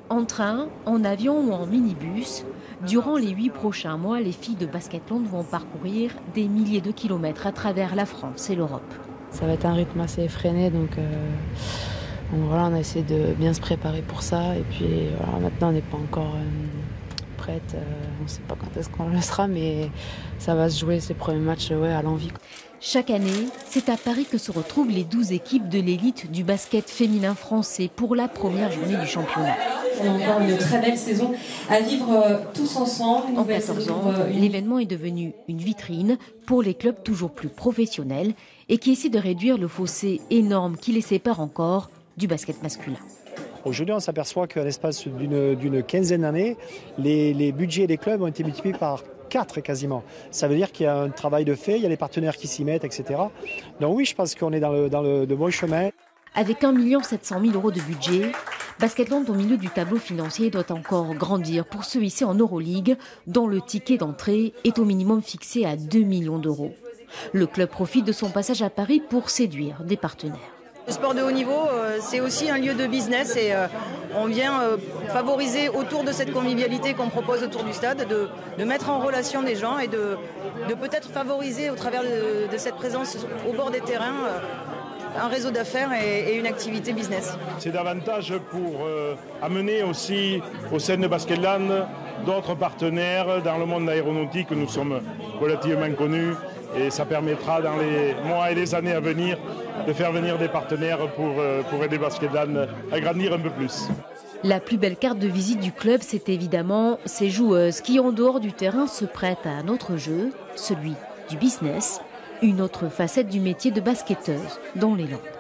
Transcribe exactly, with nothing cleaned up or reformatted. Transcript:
En train, en avion ou en minibus, durant les huit prochains mois, les filles de Basketland vont parcourir des milliers de kilomètres à travers la France et l'Europe. Ça va être un rythme assez effréné, donc, euh, donc voilà, on a essayé de bien se préparer pour ça. Et puis voilà, maintenant, on n'est pas encore euh, prête. Euh, on ne sait pas quand est-ce qu'on le sera, mais ça va se jouer ces premiers matchs ouais, à l'envie. Chaque année, c'est à Paris que se retrouvent les douze équipes de l'élite du basket féminin français pour la première journée du championnat. On a encore une très belle saison à vivre euh, tous ensemble. En quatorze ans, euh, une... l'événement est devenu une vitrine pour les clubs toujours plus professionnels et qui essaient de réduire le fossé énorme qui les sépare encore du basket masculin. Aujourd'hui, on s'aperçoit qu'à l'espace d'une, d'une quinzaine d'années, les, les budgets des clubs ont été multipliés par quatre quasiment. Ça veut dire qu'il y a un travail de fait, il y a les partenaires qui s'y mettent, et cetera. Donc oui, je pense qu'on est dans le, dans le de bon chemin. Avec un million sept cent mille euros de budget, Basketland au milieu du tableau financier doit encore grandir pour se hisser en Euroleague, dont le ticket d'entrée est au minimum fixé à deux millions d'euros. Le club profite de son passage à Paris pour séduire des partenaires. Le sport de haut niveau, euh, c'est aussi un lieu de business et euh, on vient euh, favoriser autour de cette convivialité qu'on propose autour du stade, de, de mettre en relation des gens et de, de peut-être favoriser au travers de, de cette présence au bord des terrains euh, un réseau d'affaires et, et une activité business. C'est davantage pour euh, amener aussi au sein de Basketland d'autres partenaires dans le monde aéronautique. Nous sommes relativement connus et ça permettra dans les mois et les années à venir de faire venir des partenaires pour, pour aider Basketland à grandir un peu plus. La plus belle carte de visite du club, c'est évidemment ces joueuses qui, en dehors du terrain, se prêtent à un autre jeu, celui du business, une autre facette du métier de basketteuse dans les Landes.